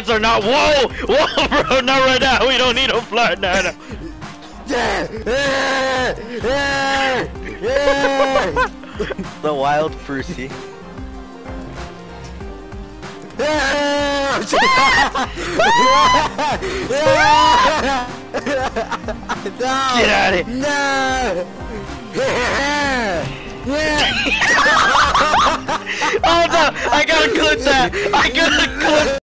hands are not. Whoa! Whoa, bro! Not right now. We don't need a flirt. No, no. The wild Brucey. Get out of here! No! Oh no! I gotta clip that! I gotta clip